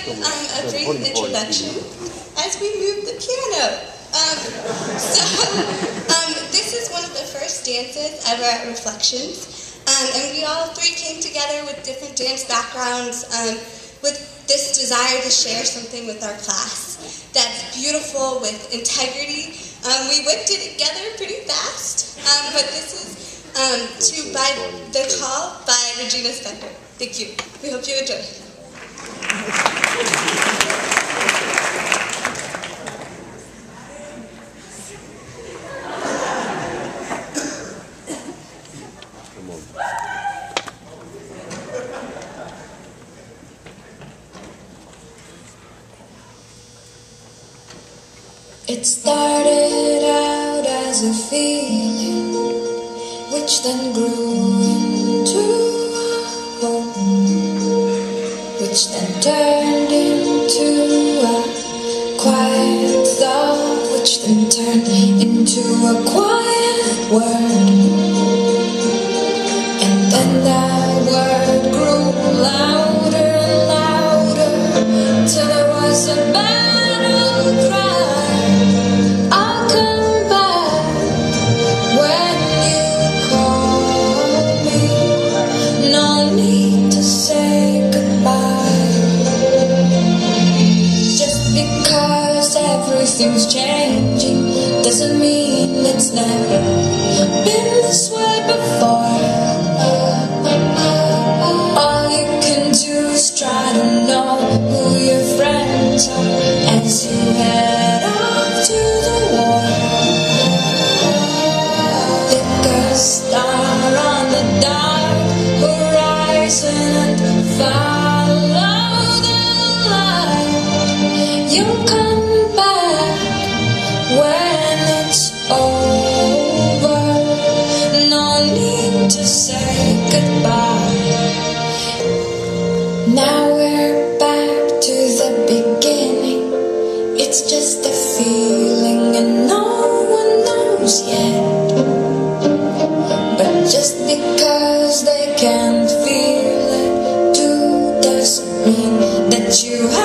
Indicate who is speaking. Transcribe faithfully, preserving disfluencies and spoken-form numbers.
Speaker 1: um, a brief introduction as we move the piano. Um, so, um, this is one of the first dances ever at Reflections, um, and we all three came together with different dance backgrounds, um, with this desire to share something with our class that's beautiful, with integrity. Um, we whipped it together pretty fast, um, but this is um, to by the call by Regina Spektor. Thank you. We hope you enjoy.
Speaker 2: It started out as a feeling, which then grew into a hope, which then turned into a quiet thought, which then turned into a quiet word. And then that word grew louder and louder, till it was a battle cry. I'll come back when you call me. No need to say goodbye. Just because everything's changing doesn't mean it's never been this way before. All you can do is try to know who your friends are as you head off to the war. Pick a star on the dark horizon and follow the light. You'll come back when it's over. No need to say goodbye. Now we're back to the beginning. It's just a feeling and no one knows yet. But just because they can't feel it too doesn't mean that you have